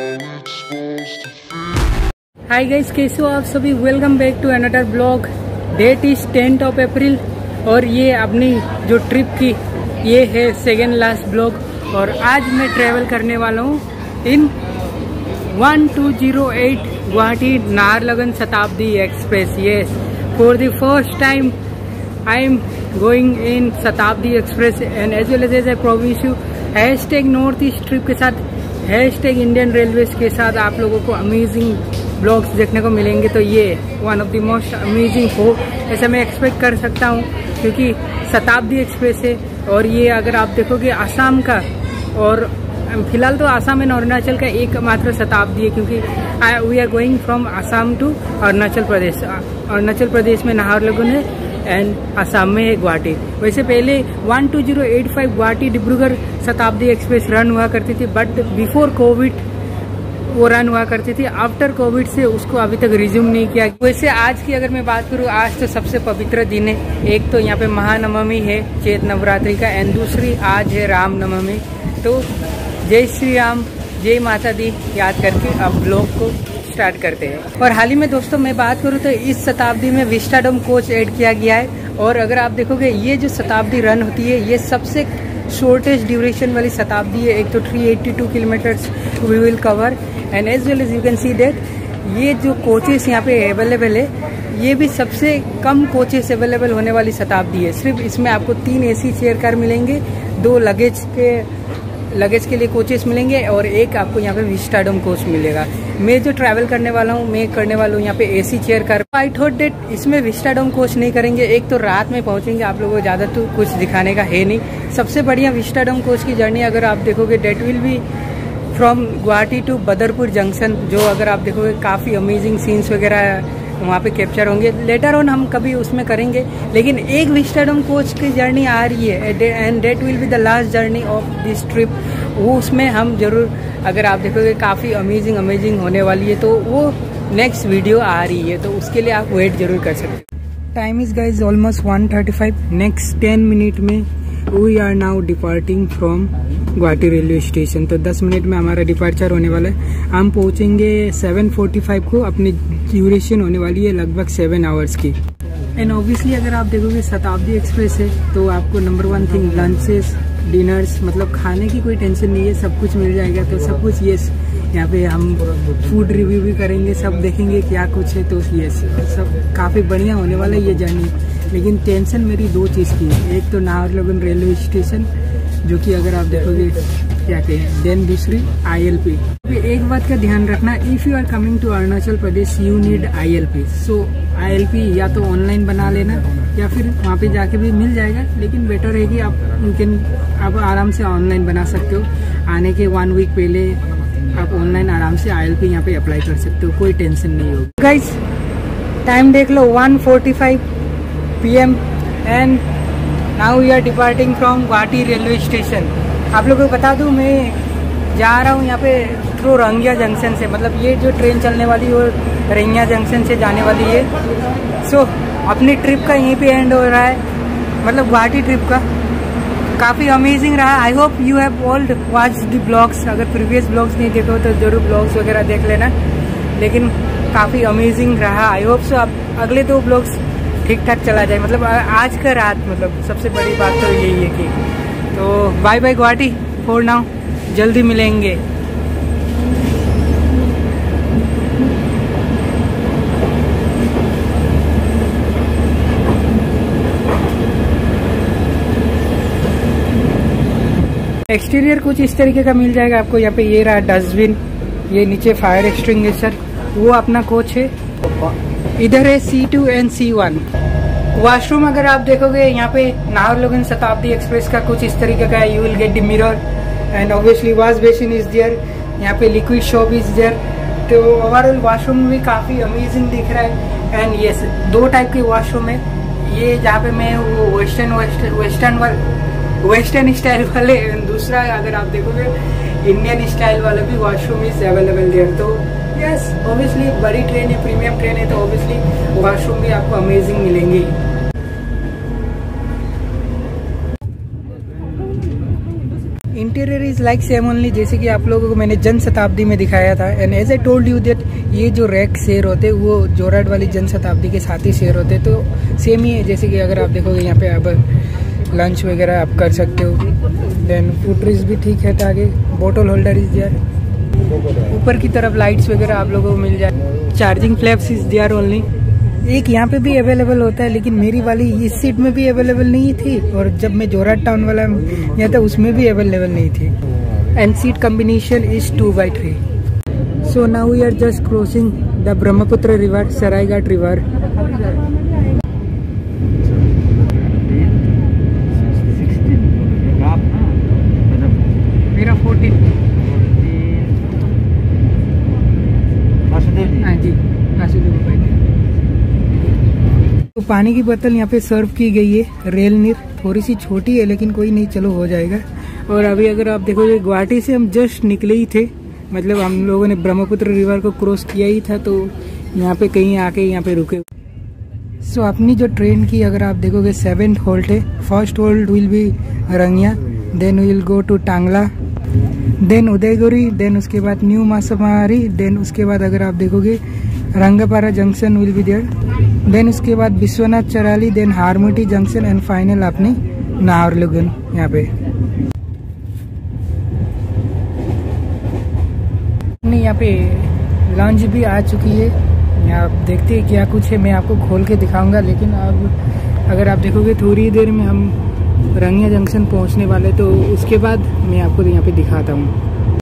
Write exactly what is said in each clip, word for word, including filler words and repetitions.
Hi guys, कैसे हो आप सभी। Welcome back to another blog. Date is tenth of April और ये अपनी जो ट्रिप की ये है सेकेंड लास्ट ब्लॉग। और आज मैं ट्रेवल करने वाला हूँ इन one two zero eight Guwahati Naharlagun Shatabdi express. Yes, for the first time I am going in Shatabdi express and as well as as I promise you hash tag north east trip के साथ hash tag Indian railways के साथ आप लोगों को amazing blogs देखने को मिलेंगे। तो ये one of the most amazing हो ऐसा मैं एक्सपेक्ट कर सकता हूँ, क्योंकि शताब्दी एक्सप्रेस है और ये अगर आप देखोगे आसाम का, और फिलहाल तो आसाम एंड अरुणाचल का एक मात्र शताब्दी है, क्योंकि we are going from Assam to Arunachal Pradesh. Arunachal Pradesh में नाहरलगुन है एंड आसाम में है गुवाहाटी। वैसे पहले one two zero eight five Guwahati Dibrugarh Shatabdi express run हुआ करती थी, बट बिफोर कोविड वो रन हुआ करती थी। आफ्टर कोविड से उसको अभी तक रिज्यूम नहीं किया। वैसे आज की अगर मैं बात करूँ, आज तो सबसे पवित्र दिन है। एक तो यहाँ पे महानवमी है चैत नवरात्रि का, एंड दूसरी आज है रामनवमी। तो जय श्री राम, जय माता दी याद करके अब ब्लॉग को स्टार्ट करते हैं। और हाल ही में दोस्तों मैं बात करूँ तो इस शताब्दी में विस्टाडोम कोच ऐड किया गया है। और अगर आप देखोगे ये जो शताब्दी रन होती है ये सबसे शॉर्टेस्ट ड्यूरेशन वाली शताब्दी है। एक तो three eighty two kilometres we will cover and as well as you can see that ये जो कोचेस यहाँ पे अवेलेबल है ये भी सबसे कम कोचेस अवेलेबल होने वाली शताब्दी है। सिर्फ इसमें आपको तीन एसी चेयर कार मिलेंगे, दो लगेज के लगेज के लिए कोचेस मिलेंगे और एक आपको यहाँ पे विस्टाडोम कोच मिलेगा। मैं जो ट्रैवल करने वाला हूँ मैं करने वाला हूँ यहाँ पे AC chair car. I thought that इसमें विस्टाडोम कोच नहीं करेंगे, एक तो रात में पहुँचेंगे, आप लोगों को ज़्यादा तो कुछ दिखाने का है नहीं। सबसे बढ़िया विस्टाडोम कोच की जर्नी अगर आप देखोगे that will be from Guwahati to Badarpur junction, जो अगर आप देखोगे काफ़ी अमेजिंग सीन्स वगैरह वहाँ पे कैप्चर होंगे। लेटर ऑन हम कभी उसमें करेंगे, लेकिन एक विस्टाडोम कोच की जर्नी आ रही है and that will be the last journey of this trip. वो उसमें हम जरूर अगर आप देखोगे काफ़ी अमेजिंग अमेजिंग होने वाली है, तो वो नेक्स्ट वीडियो आ रही है, तो उसके लिए आप वेट जरूर कर सकते हैं। Time is guys almost one thirty five. Next ten minute में we are now departing from Guwahati railway station. तो दस मिनट में हमारा डिपार्चर होने वाला है। हम पहुंचेंगे सेवन फोर्टी फाइव को। अपनी ड्यूरेशन होने वाली है लगभग सेवन आवर्स की। एंड ऑब्वियसली अगर आप देखोगे शताब्दी एक्सप्रेस है तो आपको number one thing lunches dinners, मतलब खाने की कोई टेंशन नहीं है, सब कुछ मिल जाएगा। तो सब कुछ यस, यहाँ पे हम फूड रिव्यू भी करेंगे, सब देखेंगे क्या कुछ है। तो यस, सब काफ़ी बढ़िया होने वाला है ये जर्नी। लेकिन टेंशन मेरी दो चीज़ की है, एक तो नाहरलगुन रेलवे स्टेशन जो कि अगर आप देखोगे क्या कहें, देन दूसरी आई एल पी। एक बात का ध्यान रखना, if you are coming to Arunachal Pradesh you need I L P. So I L P या तो ऑनलाइन बना लेना या फिर वहाँ पे जाके भी मिल जाएगा, लेकिन बेटर है कि आप यू कैन आप आराम से ऑनलाइन बना सकते हो। आने के वन वीक पहले आप ऑनलाइन आराम से आई एल पी यहाँ पे अप्लाई कर सकते हो, कोई टेंशन नहीं होगी। गाइस टाइम देख लो, one forty five P M and now we are departing from Guwahati railway station. आप लोगों को बता दूं मैं जा रहा हूँ यहाँ पे थ्रू रंगिया जंक्शन से, मतलब ये जो ट्रेन चलने वाली है वो रंगिया जंक्शन से जाने वाली है। सो so, अपनी ट्रिप का यहीं पे एंड हो रहा है, मतलब गुवाहाटी ट्रिप का। काफ़ी अमेजिंग रहा। I hope you have all watch the blogs. अगर प्रीवियस ब्लॉग्स नहीं देखो तो जरूर ब्लॉग्स वगैरह देख लेना, लेकिन काफ़ी अमेजिंग रहा। आई होप सो अब अगले दो ब्लॉग्स ठीक ठाक चला जाए, मतलब आज का रात, मतलब सबसे बड़ी बात तो यही है कि तो bye bye Guwahati for now, जल्दी मिलेंगे। एक्सटीरियर कुछ इस तरीके का मिल जाएगा आपको। यहाँ पे ये रहा डस्टबिन, ये नीचे फायर एक्सटिंग्विशर, वो अपना कोच है। इधर है C two and C one. Washroom अगर आप देखोगे यहाँ पे नाहरलगुन शताब्दी एक्सप्रेस का कुछ इस तरीके का है। You will get the mirror and obviously wash basin is there. यहाँ पे लिक्विड शॉप इज देयर। तो ओवरऑल वॉशरूम भी काफ़ी अमेजिंग दिख रहा है। एंड यस, दो टाइप के वॉशरूम है। ये जहाँ पे मैं वो वेस्टर्न वेस्टर्न वेस्टर्न स्टाइल वाले, दूसरा अगर आप देखोगे इंडियन स्टाइल वाला भी वॉशरूम इज अवेलेबल देयर। तो यस, ऑब्वियसली बड़ी ट्रेन है, प्रीमियम ट्रेन है, तो ऑब्वियसली वॉशरूम भी आपको अमेजिंग मिलेंगे। Interior is like same only, जैसे कि आप लोगों को मैंने जन शताब्दी में दिखाया था। And as I told you that ये जो रैक शेयर होते वो जोरहाट वाली जन शताब्दी के साथ ही शेयर होते, तो सेम ही है। जैसे कि अगर आप देखोगे यहाँ पे आप लंच वगैरह आप कर सकते हो। देन फुटरीज भी ठीक है, आगे बोतल होल्डर इज देयर। ऊपर की तरफ लाइट्स वगैरह आप लोगों को मिल जाए। Charging flaps is there only. एक यहाँ पे भी अवेलेबल होता है, लेकिन मेरी वाली इस सीट में भी अवेलेबल नहीं थी, और जब मैं जोरहाट टाउन वाला यहाँ था उसमें भी अवेलेबल नहीं थी। And seat combination is two by three. So now we are just crossing the Brahmaputra river, Saraighat river. मेरा फोर्टीन। हाँ जी, तो पानी की बोतल यहाँ पे सर्व की गई है। रेल नीर थोड़ी सी छोटी है, लेकिन कोई नहीं, चलो हो जाएगा। और अभी अगर आप देखोगे गुवाहाटी से हम जस्ट निकले ही थे, मतलब हम लोगों ने ब्रह्मपुत्र रिवर को क्रॉस किया ही था, तो यहाँ पे कहीं आके यहाँ पे रुके। सो so, अपनी जो ट्रेन की अगर आप देखोगे सेवेंथ होल्ट है। First halt will be Rangia, then will go to Tangla, then Udalguri, then उसके बाद न्यू मासामारी, देन उसके बाद अगर आप देखोगे Rangapara junction will be there, then उसके बाद Biswanath Chariali, then Harmuti junction, and final अपनी नाहरलगुन। यहाँ पे नहीं, यहाँ पे लंच भी आ चुकी है। आप देखते हैं क्या कुछ है, मैं आपको खोल के दिखाऊंगा। लेकिन अब अगर आप देखोगे थोड़ी देर में हम रंगिया जंक्शन पहुंचने वाले, तो उसके बाद मैं आपको यहाँ पे दिखाता हूँ।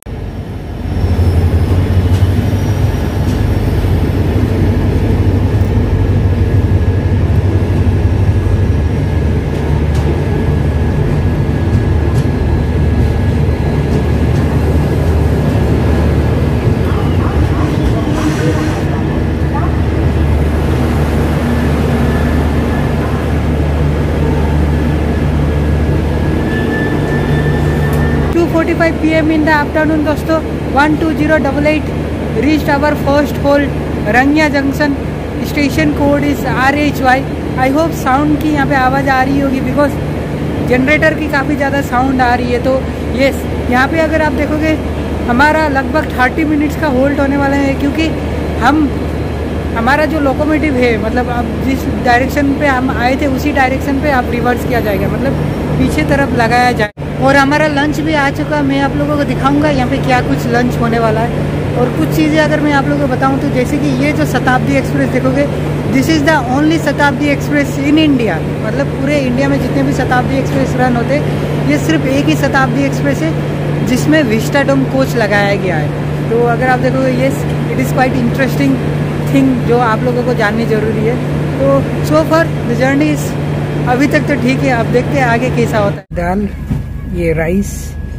forty-five p m in the afternoon दोस्तों, one two zero eight eight reached our first hold Rangia junction. Station code is R H Y. I hope sound की यहाँ पे आवाज़ आ रही होगी, बिकॉज जनरेटर की काफ़ी ज़्यादा साउंड आ रही है। तो यस, यहाँ पे अगर आप देखोगे हमारा लगभग थर्टी मिनट्स का होल्ड होने वाला है, क्योंकि हम हमारा जो लोकोमोटिव है, मतलब अब जिस डायरेक्शन पे हम आए थे उसी डायरेक्शन पे आप रिवर्स किया जाएगा, मतलब पीछे तरफ लगाया जाए। और हमारा लंच भी आ चुका, मैं आप लोगों को दिखाऊंगा यहाँ पे क्या कुछ लंच होने वाला है। और कुछ चीज़ें अगर मैं आप लोगों को बताऊं तो जैसे कि ये जो शताब्दी एक्सप्रेस देखोगे, this is the only Shatabdi express in India. मतलब पूरे इंडिया में जितने भी शताब्दी एक्सप्रेस रन होते, ये सिर्फ एक ही शताब्दी एक्सप्रेस है जिसमें विस्टाडोम कोच लगाया गया है। तो अगर आप देखोगे, ये it is quite interesting thing जो आप लोगों को जाननी ज़रूरी है। तो so for the journey is अभी तक तो ठीक है, अब देखते हैं आगे कैसा होता है। दाल, ये राइस,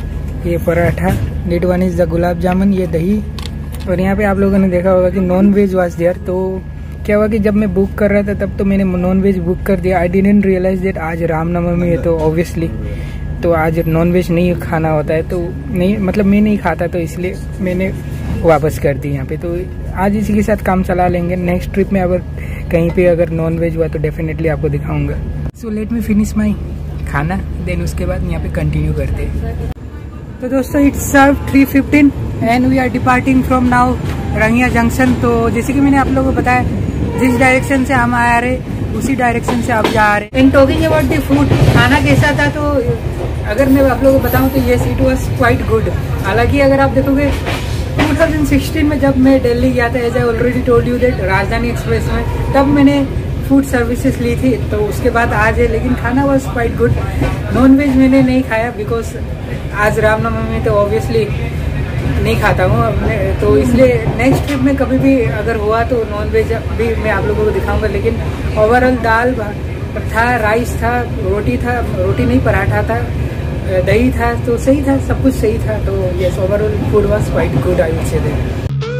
ये paratha, lead one is the gulab jamun, ये दही। और यहाँ पे आप लोगों ने देखा होगा कि नॉन वेज वाज देयर। तो क्या हुआ कि जब मैं बुक कर रहा था तब तो मैंने नॉन वेज बुक कर दिया। आई डिडंट रियलाइज दैट आज रामनवमी है, तो ऑब्वियसली तो आज नॉन वेज नहीं खाना होता है, तो नहीं, मतलब मैं नहीं खाता, तो इसलिए मैंने वापस कर दी यहाँ पे। तो आज इसी के साथ काम चला लेंगे। नेक्स्ट ट्रिप में अगर कहीं पे अगर नॉन वेज हुआ तो डेफिनेटली आपको दिखाऊंगा। सो लेट मी फिनिश माई खाना, देन उसके बाद यहाँ पे कंटिन्यू करते हैं। तो दोस्तों it's serve three fifteen and we are departing from now Rangia junction. तो जैसे कि मैंने आप लोगों को बताया, जिस डायरेक्शन से हम आ रहे उसी डायरेक्शन से आप जा रहे। In talking about the food, खाना कैसा था, तो अगर मैं आप लोगों को बताऊं तो yes it was quite good. हालांकि अगर आप देखोगे टू थाउजेंड सिक्सटीन में जब मैं दिल्ली गया था, as I already told you that, Rajdhani express में, तब मैंने फूड सर्विसेज ली थी, तो उसके बाद आज है। लेकिन खाना was quite good. Non veg मैंने नहीं खाया, बिकॉज आज रामनवमी में तो ऑब्वियसली नहीं खाता हूँ, तो इसलिए नेक्स्ट ट्रिप में कभी भी अगर हुआ तो नॉन वेज भी मैं आप लोगों को दिखाऊंगा। लेकिन ओवरऑल दाल था, राइस था, रोटी था, रोटी नहीं पराठा था, दही था, तो सही था, सब कुछ सही था। तो yes, overall food was quite good, I would say that.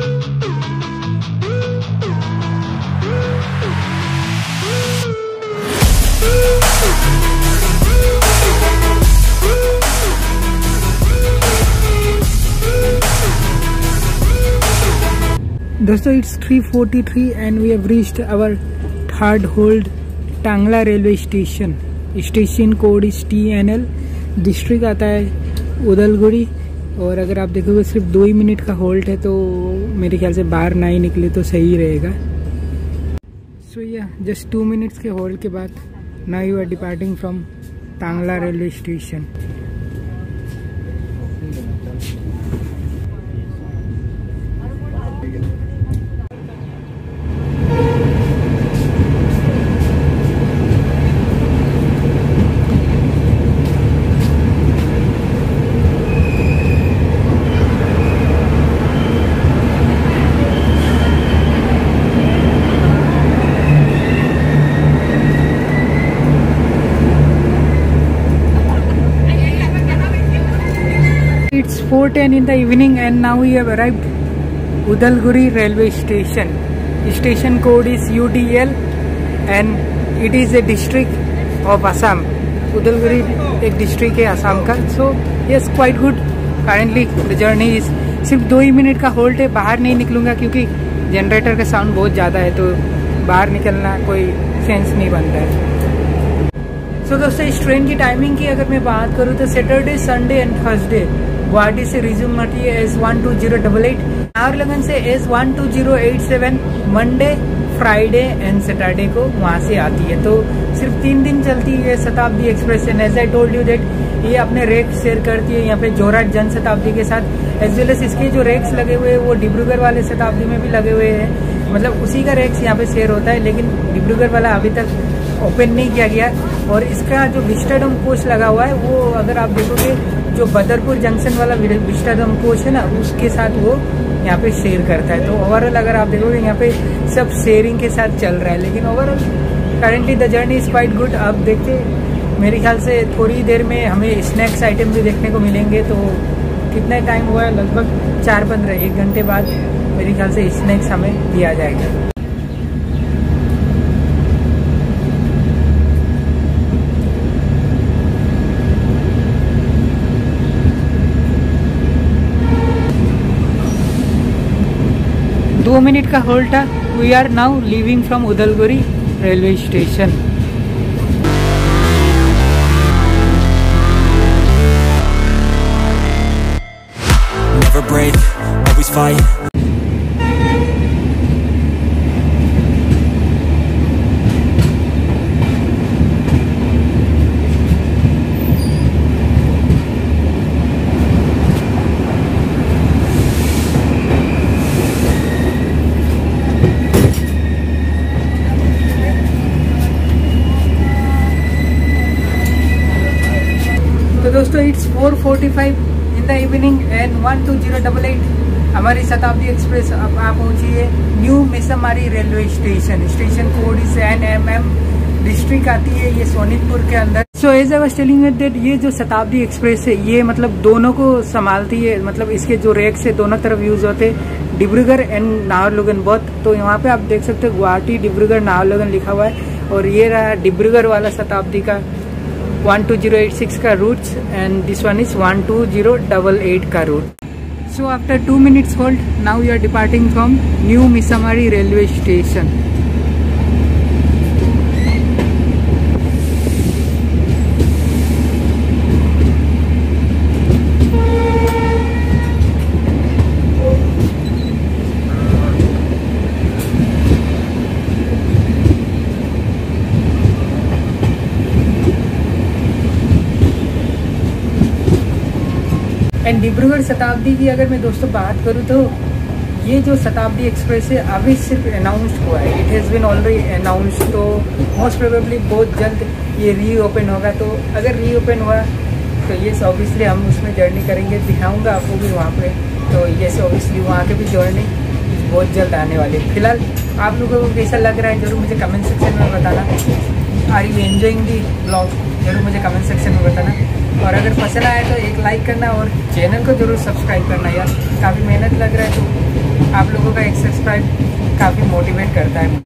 दोस्तों it's three forty three and we have reached our third hold, Tangla railway station. Station code is T N L. District आता है उदलगुरी। और अगर आप देखोगे सिर्फ दो ही मिनट का होल्ट है, तो मेरे ख्याल से बाहर ना ही निकले तो सही रहेगा। सो या जस्ट टू मिनट्स के होल्ड के बाद now you are departing from Tangla railway station. It's four ten in the evening and now we have arrived Udalguri railway station. Station code is U D L and it is a district of Assam. Udalguri एक district है असम का। So yes, quite good. Currently the journey is सिर्फ दो ही minute का hold है। बाहर नहीं निकलूँगा क्योंकि जनरेटर का साउंड बहुत ज़्यादा है, तो बाहर निकलना कोई सेंस नहीं बनता है। सो so, दोस्तों इस ट्रेन की टाइमिंग की अगर मैं बात करूँ तो Saturday, Sunday and Thursday Guwahati से रिज्यूम आती है S one two zero double eight, Naharlagun से S one two zero eight seven, Monday, Friday and Saturday को वहाँ से आती है। तो सिर्फ तीन दिन चलती है Shatabdi express. And as I told you that ये अपने रेक्स शेयर करती है यहाँ पे जोरहाट जन शताब्दी के साथ। एज वेल एस इसके जो रेक्स लगे हुए हैं वो डिब्रूगढ़ वाले शताब्दी में भी लगे हुए हैं, मतलब उसी का रेक्स यहाँ पे शेयर होता है, लेकिन डिब्रूगढ़ वाला अभी तक ओपन नहीं किया गया। और इसका जो विस्टाडोम कोच लगा हुआ है वो अगर आप देखोगे जो बदरपुर जंक्शन वाला विस्टाडोम कोच है ना, उसके साथ वो यहाँ पे शेयर करता है। तो ओवरऑल अगर आप देखोगे यहाँ पे सब शेयरिंग के साथ चल रहा है, लेकिन overall currently the journey is quite good. अब देखते मेरे ख्याल से थोड़ी देर में हमें स्नैक्स आइटम भी देखने को मिलेंगे। तो कितना टाइम हुआ है, लगभग चार पंद्रह एक घंटे बाद मेरे ख्याल से स्नैक्स हमें दिया जाएगा। दो मिनट का होल्ड था। We are now leaving from Udalguri railway station. Never break, always fight. तो दोस्तों it's four forty five in the evening and one two zero double eight हमारी शताब्दी एक्सप्रेस अब आप पहुंची है new Missamari railway station. Station code is N M M, district आती है ये सोनीतपुर के अंदर। So as I was telling you that ये जो शताब्दी एक्सप्रेस है ये मतलब दोनों को संभालती है, मतलब इसके जो रेक्स है दोनों तरफ यूज होते हैं, डिब्रूगढ़ एंड नाहरलगुन बोथ। तो यहाँ पे आप देख सकते हो गुवाहाटी, डिब्रूगढ़, नाहरलगुन लिखा हुआ है। और ये रहा डिब्रूगढ़ वाला शताब्दी का one two zero eight six का routes and this one is one two zero double eight का route. So after two minutes hold now we are departing from new Missamari railway station. And Dibrugarh Shatabdi की अगर मैं दोस्तों बात करूँ तो ये जो शताब्दी एक्सप्रेस है अभी सिर्फ अनाउंस्ड हुआ है, it has been already announced. तो मोस्ट प्रोबेबली बहुत जल्द ये री ओपन होगा। तो अगर री ओपन हुआ तो ये ऑब्वियसली हम उसमें जर्नी करेंगे, दिखाऊंगा आपको भी वहाँ पे। तो ये ऑब्वियसली वहाँ के भी जर्नी बहुत जल्द आने वाली है। फिलहाल आप लोगों को कैसा लग रहा है जरूर मुझे कमेंट सेक्शन में बताना। Are you enjoying the blog, जरूर मुझे कमेंट सेक्शन में बताना। और अगर पसंद आए तो एक लाइक करना और चैनल को जरूर सब्सक्राइब करना यार, काफ़ी मेहनत लग रहा है। तो आप लोगों का एक सब्सक्राइब काफ़ी मोटिवेट करता है।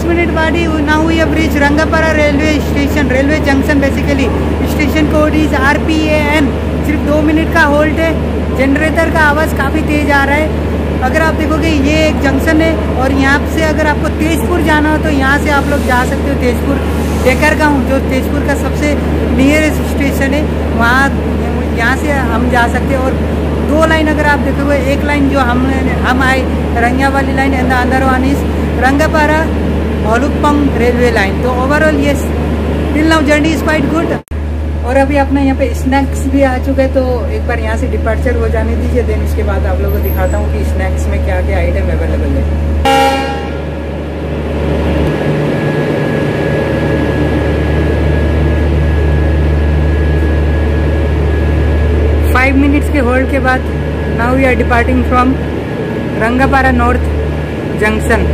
मिनट बाद ही now we have reach Rangapara railway station, railway junction basically. Station code is R P A N. सिर्फ दो मिनट का होल्ड है। जनरेटर का आवाज़ काफ़ी तेज़ आ रहा है। अगर आप देखोगे ये एक जंक्शन है और यहाँ से अगर आपको तेजपुर जाना हो तो यहाँ से आप लोग जा सकते हो। तेजपुर डेकरगांव जो तेजपुर का सबसे नियरेस्ट स्टेशन है, वहाँ यहाँ से हम जा सकते हैं। और दो लाइन अगर आप देखोगे, एक लाइन जो हम हम आए रंगा वाली line and the other one is Rangapara होलुकपम रेलवे लाइन। तो ओवरऑल ये till now journey is quite good. और अभी अपना यहाँ पे स्नैक्स भी आ चुका है, तो एक बार यहाँ से डिपार्चर हो जाने दीजिए, देन उसके बाद आप लोगों को दिखाता हूँ कि स्नैक्स में क्या क्या आइटम अवेलेबल है। फाइव मिनट्स के होल्ड के बाद now we are departing from Rangapara north junction.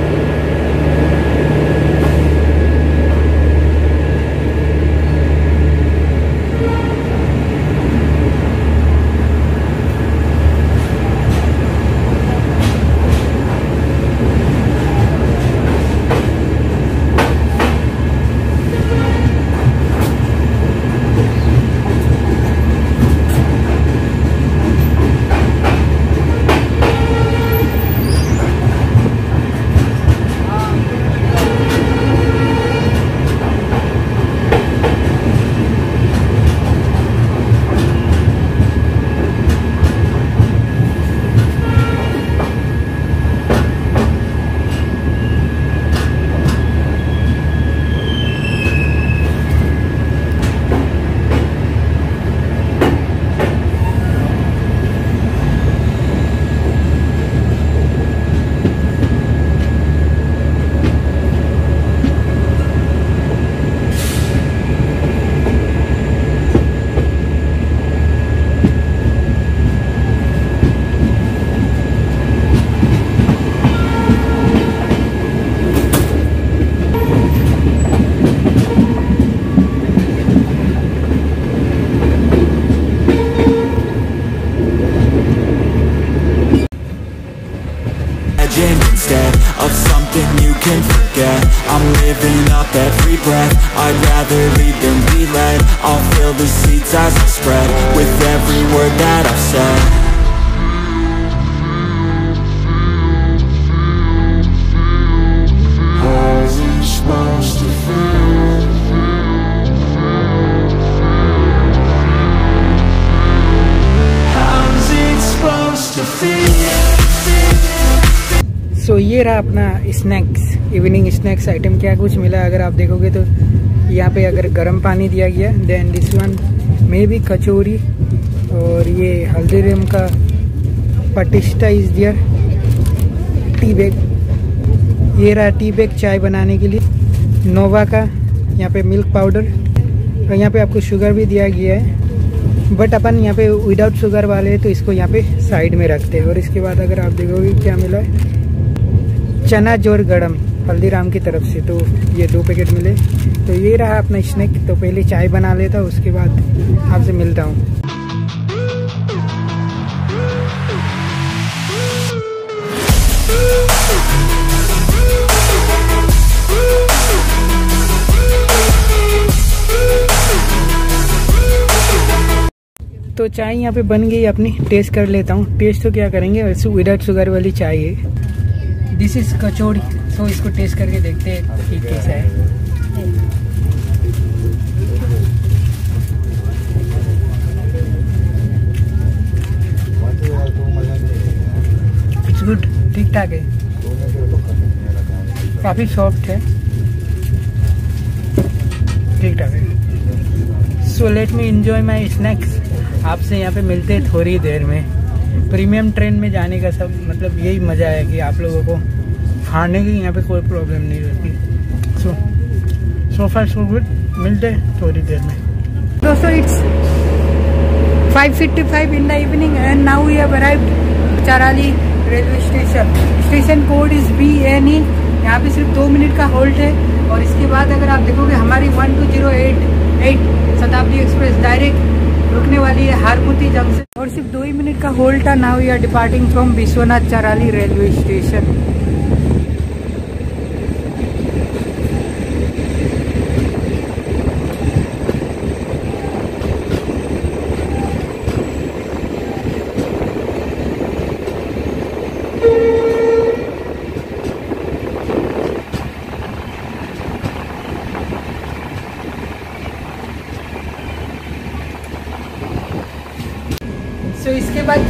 Instead of something you can forget, I'm living up every breath. I'd rather lead than be led. I'll fill the seats as I spread with every word that I've said. How's it supposed to feel? How's it supposed to feel? So so, ये रहा अपना snacks, evening snacks item. क्या कुछ मिला अगर आप देखोगे तो यहाँ पे अगर गर्म पानी दिया गया, then this one may be kachori, और ये हल्दीराम का patisa is there, tea bag. ये रहा टी बैग चाय बनाने के लिए, नोवा का यहाँ पे मिल्क पाउडर, और यहाँ पे आपको शुगर भी दिया गया है, बट अपन यहाँ पे विदाउट शुगर वाले हैं तो इसको यहाँ पे साइड में रखते हैं। और इसके बाद अगर आप देखोगे क्या मिला है, चना जोर गरम हल्दीराम की तरफ से, तो ये दो पैकेट मिले। तो ये रहा अपना स्नैक। तो पहले चाय बना लेता, उसके बाद आपसे मिलता हूँ। तो चाय यहाँ पे बन गई अपनी, टेस्ट कर लेता हूँ। टेस्ट तो क्या करेंगे, वैसे विदाउट शुगर वाली चाय है। दिस इज कचौड़ी, सो इसको टेस्ट करके देखते हैं कि कैसा है। इट्स गुड, ठीक ठाक है, काफ़ी सॉफ्ट है, ठीक ठाक है। So let me enjoy my snacks. आपसे यहाँ पे मिलते हैं थोड़ी देर में। प्रीमियम ट्रेन में जाने का सब मतलब यही मज़ा है कि आप लोगों को खाने की यहाँ पे कोई प्रॉब्लम नहीं रहती। So so far so good. मिलते हैं थोड़ी देर में। दोस्तों it's five fifty five in the evening and now we have arrived Chariali railway station. Station code is B N E. यहाँ पे सिर्फ दो मिनट का होल्ड है। और इसके बाद अगर आप देखोगे हमारी one two zero eight eight Shatabdi express direct रुकने वाली है हारमुती जंक्शन। और सिर्फ दो ही मिनट का होल्ड था। Now we are departing from Biswanath Chariali railway station.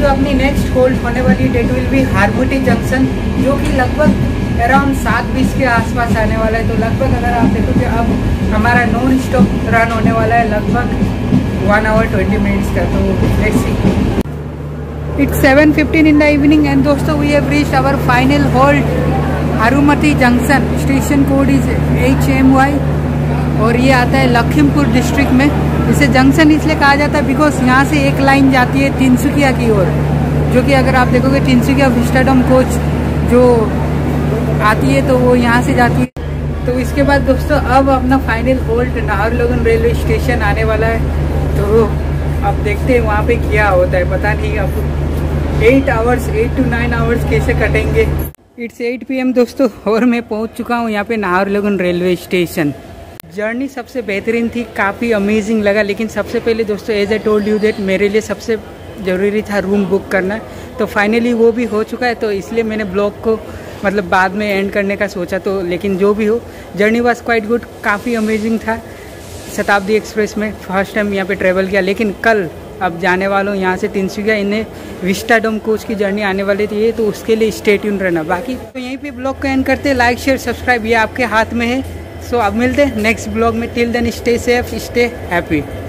जो अपनी नेक्स्ट होल्ड होने वाली that will be Harmuti junction, जो कि लगभग अराउंड सात बीस के आसपास आने वाला है। तो लगभग अगर आप देखो कि अब हमारा नॉन स्टॉप रन होने वाला है लगभग वन आवर ट्वेंटी मिनट्स का। तो let's see. It's seven fifteen in the evening and दोस्तों we have reached our final hold Harmuti junction. Station code is H M Y और ये आता है लखीमपुर डिस्ट्रिक्ट में। इसे जंक्शन इसलिए कहा जाता है बिकॉज यहाँ से एक लाइन जाती है तिनसुकिया की ओर, जो कि अगर आप देखोगे तिनसुकिया विस्टाडोम कोच जो आती है तो वो यहाँ से जाती है। तो इसके बाद दोस्तों अब अपना final hold Naharlagun railway station आने वाला है। तो अब देखते हैं वहाँ पे क्या होता है, पता नहीं अब eight hours eight to nine hours कैसे कटेंगे। इट्स एट पी एम दोस्तों और मैं पहुँच चुका हूँ यहाँ पे नाहरलगुन रेलवे स्टेशन। जर्नी सबसे बेहतरीन थी, काफ़ी अमेजिंग लगा। लेकिन सबसे पहले दोस्तों as I told you that मेरे लिए सबसे ज़रूरी था रूम बुक करना, तो फाइनली वो भी हो चुका है। तो इसलिए मैंने ब्लॉग को मतलब बाद में एंड करने का सोचा। तो लेकिन जो भी हो जर्नी वाज क्वाइट गुड, काफ़ी अमेजिंग था। शताब्दी एक्सप्रेस में फर्स्ट टाइम यहाँ पे ट्रैवल किया। लेकिन कल अब जाने वालों यहाँ से तिनसुकिया, इन्हें विस्टाडोम कोच की जर्नी आने वाली थी, तो उसके लिए स्टे ट्यून रहना। बाकी तो यहीं पे ब्लॉग को एंड करते, लाइक शेयर सब्सक्राइब ये आपके हाथ में है। सो अब मिलते हैं नेक्स्ट ब्लॉग में। Till then stay safe, stay happy.